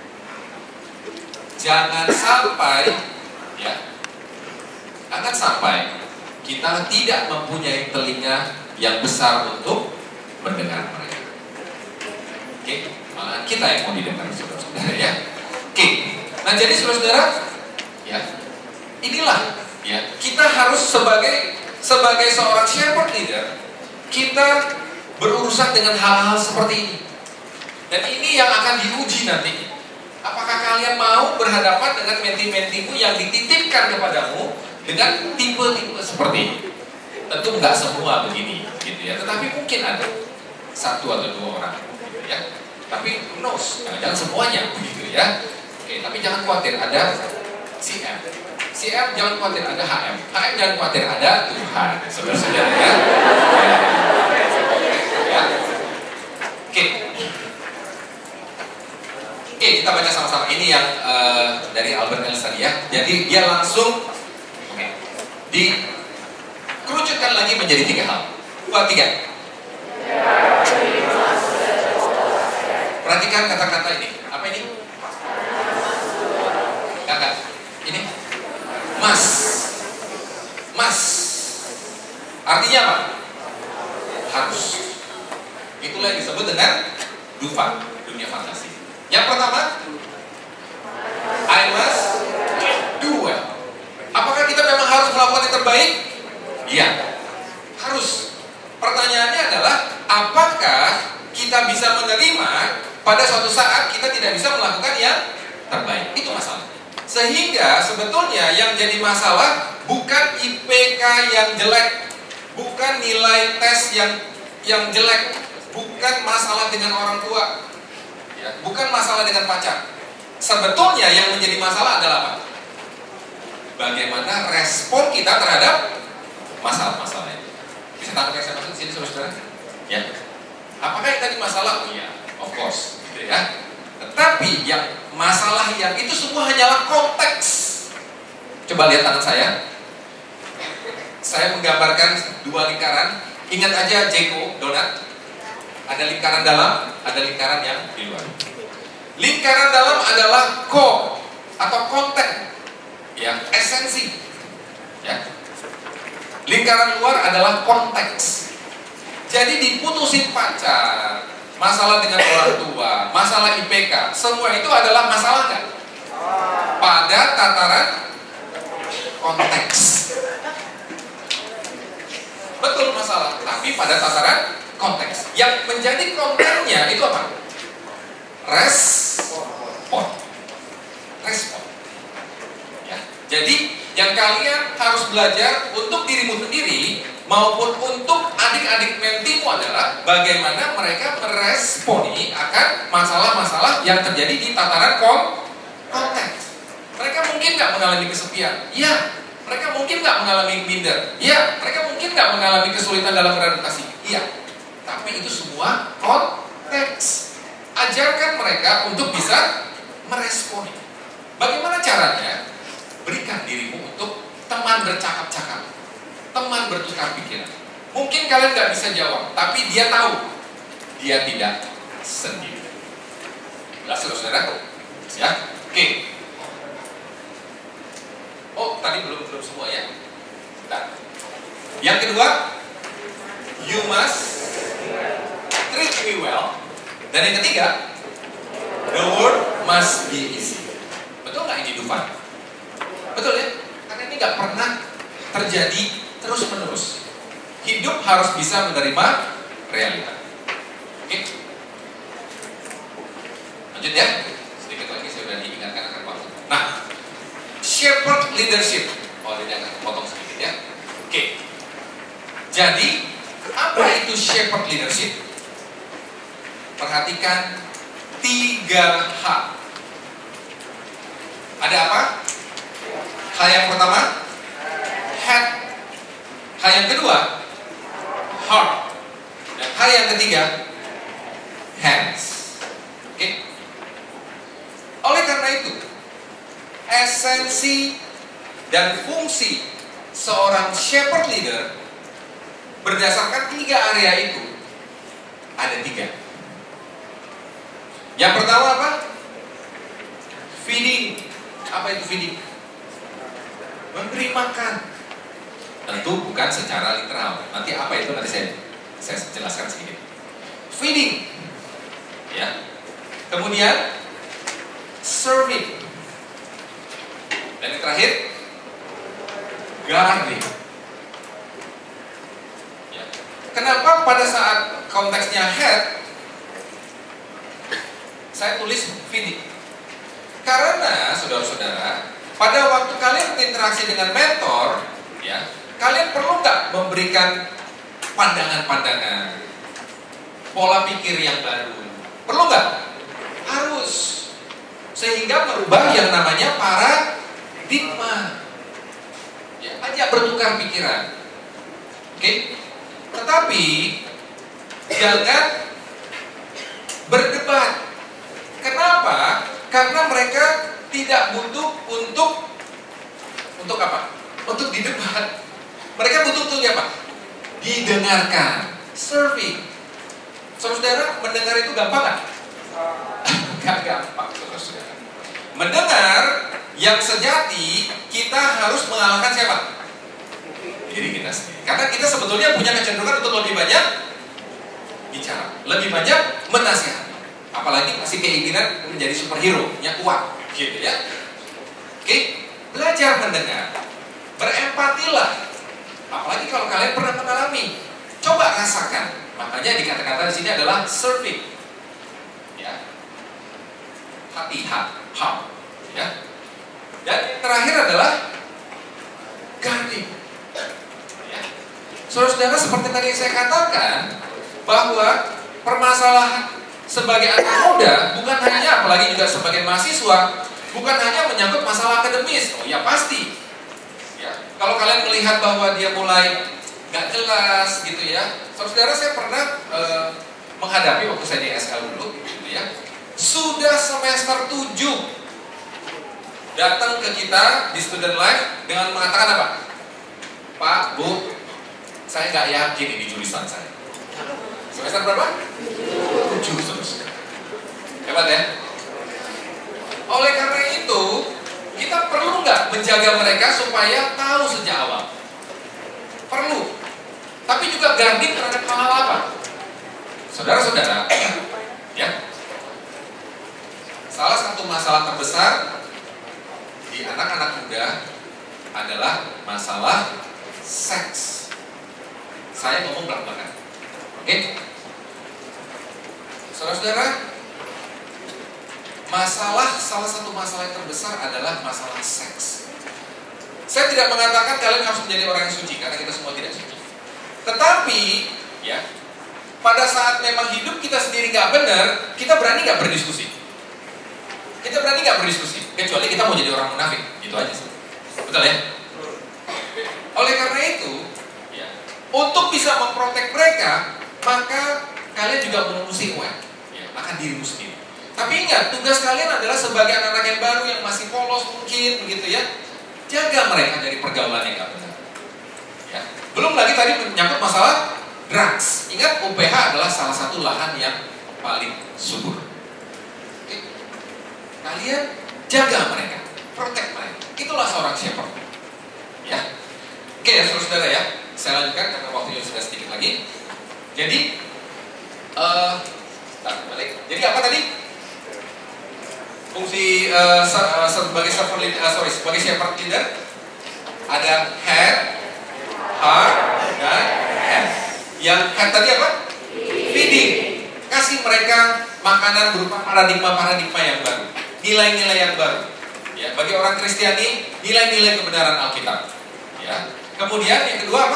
Jangan sampai, ya, jangan sampai kita tidak mempunyai telinga yang besar untuk mendengar mereka. Oke, malah kita yang mau didengar saudara-saudara ya. Oke, nah jadi saudara-saudara, ya, inilah, ya, kita harus sebagai sebagai seorang shepherd leader, kita berurusan dengan hal-hal seperti ini. Dan ini yang akan diuji nanti. Apakah kalian mau berhadapan dengan menti-mentimu yang dititipkan kepadamu dengan tipe-tipe seperti ini? Tentu nggak semua begini, gitu ya. Tetapi mungkin ada satu atau dua orang, gitu ya. Tapi who knows, jangan semuanya, begitu ya. Oke, tapi jangan khawatir, ada C M. C M jangan khawatir, ada H M. H M jangan khawatir, ada Tuhan, saudara-saudara ya. Ya. Oke. Oke, kita baca sama-sama. Ini yang uh, dari Albert Ellis tadi ya. Jadi dia langsung oke, dikerucutkan lagi menjadi tiga hal. Dua, tiga. Perhatikan kata-kata ini. Apa ini? Kakak. Ini mas. Mas. Artinya apa? Harus. Itulah yang disebut dengan dufa, dunia fantasi. Yang pertama, I must do well. Apakah kita memang harus melakukan yang terbaik? Iya, harus. Pertanyaannya adalah, apakah kita bisa menerima pada suatu saat kita tidak bisa melakukan yang terbaik? Itu masalah. Sehingga sebetulnya yang jadi masalah bukan I P K yang jelek, bukan nilai tes yang yang jelek, bukan masalah dengan orang tua, ya, bukan masalah dengan pacar. Sebetulnya yang menjadi masalah adalah apa? Bagaimana respon kita terhadap masalah-masalah itu. Saya takut yang saya maksud di sini saudara. Ya. Apakah yang tadi masalah? Oh ya, of course, gitu ya. Tetapi yang masalah yang itu semua hanyalah konteks. Coba lihat tangan saya. Saya menggambarkan dua lingkaran. Ingat aja Jeko donat. Ada lingkaran dalam, ada lingkaran yang di luar. Lingkaran dalam adalah core atau konten, ya, esensi. Ya. Lingkaran luar adalah konteks. Jadi diputusin pacar, masalah dengan orang tua, masalah I P K, semua itu adalah masalah kan? Pada tataran konteks. Betul masalah, tapi pada tataran konteks. Yang menjadi kontennya itu apa? Respon. Respon. Ya. Jadi yang kalian harus belajar untuk dirimu sendiri maupun untuk adik-adik mentimu adalah bagaimana mereka meresponi akan masalah-masalah yang terjadi di tataran konteks. Mereka mungkin nggak mengalami kesepian, iya. Mereka mungkin nggak mengalami minder, iya. Mereka mungkin nggak mengalami kesulitan dalam beradaptasi, iya. Tapi itu semua konteks. Ajarkan mereka untuk bisa meresponi. Bagaimana caranya? Berikan dirimu untuk teman bercakap-cakap, teman bertukar pikiran. Mungkin kalian nggak bisa jawab, tapi dia tahu dia tidak sendiri. Jelas saudara? Ya, oke. Oh, tadi belum belum semua ya. Nah. Yang kedua, you must treat me well. Dan yang ketiga, the world must be easy. Betul nggak ini Dufan? Betul ya? Karena ini nggak pernah terjadi terus menerus. Hidup harus bisa menerima realita. Oke? Lanjut ya. Sedikit lagi saya sudah diingatkan akan waktu. Nah, shepherd leadership. Oh, ini akan potong sedikit ya. Oke. Jadi, apa itu shepherd leadership? Perhatikan tiga hal. Ada apa? Hal yang pertama, head. Hal yang kedua, heart. Dan hal yang ketiga, hands. Oke? Oleh karena itu, esensi dan fungsi seorang shepherd leader berdasarkan tiga area itu ada tiga. Yang pertama apa? Feeding. Apa itu feeding? Memberi makan. Tentu bukan secara literal. Nanti apa itu nanti saya saya jelaskan sedikit. Feeding. Ya. Kemudian serving. Dan yang terakhir guarding. Ya. Kenapa pada saat konteksnya head saya tulis feeding? Karena saudara-saudara, pada waktu kalian berinteraksi dengan mentor, ya, kalian perlu nggak memberikan pandangan-pandangan, pola pikir yang baru? Perlu nggak? Harus. Sehingga merubah yang namanya paradigma. Ya, ajak bertukar pikiran. Oke? Tetapi jangan berdebat. Kenapa? Karena mereka tidak butuh untuk untuk apa? Untuk didebat. Mereka butuh untuk apa? Didengarkan. Serving. Saudara, mendengar itu gampang nggak? Gak gampang, saudara. Mendengar yang sejati, kita harus mengalahkan siapa? Diri kita sendiri. Karena kita sebetulnya punya kecenderungan untuk lebih banyak bicara, lebih banyak menasihati. Apalagi masih keinginan menjadi superhero, nya kuat, gitu ya. Oke, belajar mendengar, berempatilah. Apalagi kalau kalian pernah mengalami, coba rasakan. Makanya dikata-kata di sini adalah serving, ya. Hati-hati, heart, ya. Dan yang terakhir adalah guarding. Ya. Saudara-saudara, seperti tadi yang saya katakan, bahwa permasalahan sebagai anak muda bukan hanya, apalagi juga sebagai mahasiswa, bukan hanya menyangkut masalah akademis. Oh ya pasti. Ya. Kalau kalian melihat bahwa dia mulai nggak jelas gitu ya. Saudara, saya pernah uh, menghadapi waktu saya di S L dulu gitu ya. Sudah semester tujuh datang ke kita di student life dengan mengatakan apa? Pak, Bu, saya nggak yakin ini jurusan saya. Semester berapa? tujuh terus. Hebat ya? Oleh karena itu, kita perlu nggak menjaga mereka supaya tahu sejak awal? Perlu. Tapi juga guarding terhadap hal-hal apa? Saudara-saudara, ya. Salah satu masalah terbesar di anak-anak muda adalah masalah seks. Saya ngomong belak-belakan. Oke? Saudara-saudara, masalah, salah satu masalah yang terbesar adalah masalah seks. Saya tidak mengatakan kalian harus menjadi orang yang suci, karena kita semua tidak suci. Tetapi, ya, pada saat memang hidup kita sendiri nggak benar, kita berani nggak berdiskusi? Kita berani nggak berdiskusi? Kecuali kita mau jadi orang munafik, gitu aja sih. Betul ya? Oleh karena itu, ya, untuk bisa memprotek mereka, maka kalian juga mesti aware, ya, akan dirimu sendiri. Tapi ingat, tugas kalian adalah sebagai anak-anak yang baru yang masih polos mungkin, begitu ya. Jaga mereka dari pergaulan yang nggak benar. Ya. Belum lagi tadi menyangkut masalah drugs. Ingat, U P H adalah salah satu lahan yang paling subur. Oke. Kalian jaga mereka, protect mereka. Itulah seorang shepherd. Ya. Oke ya, saudara ya. Saya lanjutkan karena waktunya sudah sedikit lagi. Jadi, uh, nah, balik. Jadi apa tadi? Fungsi uh, sebagai shepherd leader, uh, sorry, sebagai shepherd leader ada head, heart, dan hand. Yang head tadi apa? Feeding. Kasih mereka makanan berupa paradigma-paradigma yang baru, nilai-nilai yang baru. Ya, bagi orang Kristiani, nilai-nilai kebenaran Alkitab. Ya. Kemudian yang kedua apa?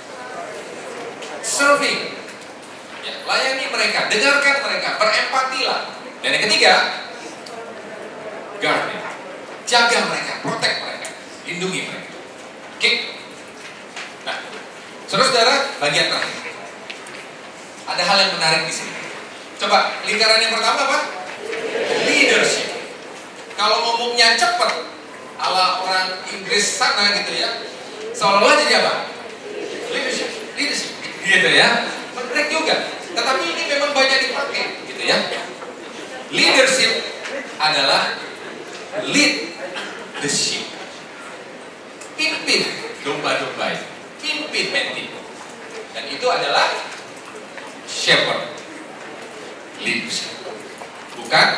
Serving. Ya, layani mereka, dengarkan mereka, berempatilah. Dan yang ketiga, guarding. Jaga mereka, protect mereka, lindungi mereka. Oke? Okay? Nah, saudara-saudara, bagian terakhir. Ada hal yang menarik di sini. Coba, lingkaran yang pertama apa? Leadership. Kalau ngomongnya cepat, ala orang Inggris sana gitu ya, seolah-olah jadi apa? Leadership, leadership, gitu ya. Menarik juga. Tetapi ini memang banyak dipakai, gitu ya. Leadership adalah lead the sheep. Pimpin domba-domba, pimpin menti. Dan itu adalah shepherd leadership, bukan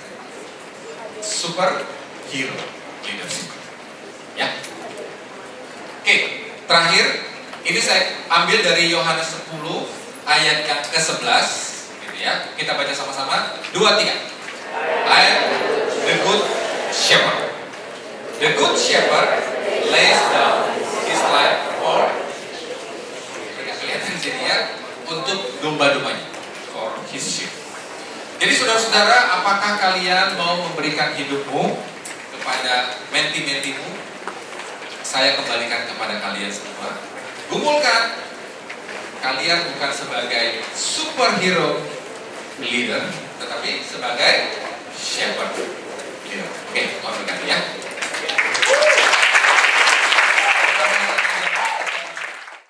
superhero leadership. Ya. Oke, terakhir ini saya ambil dari Yohanes sepuluh ayat yang ke sebelas, gitu ya. Kita baca sama-sama. Dua, tiga. I am the good shepherd. The good shepherd lays down his life for, mereka kelihatan sini ya, untuk domba-dombanya, for his sheep. Jadi saudara-saudara, apakah kalian mau memberikan hidupmu kepada menti-mentimu? Saya kembalikan kepada kalian semua. Gumulkan, kalian bukan sebagai superhero leader, tetapi sebagai shepherd leader. Oke, okay,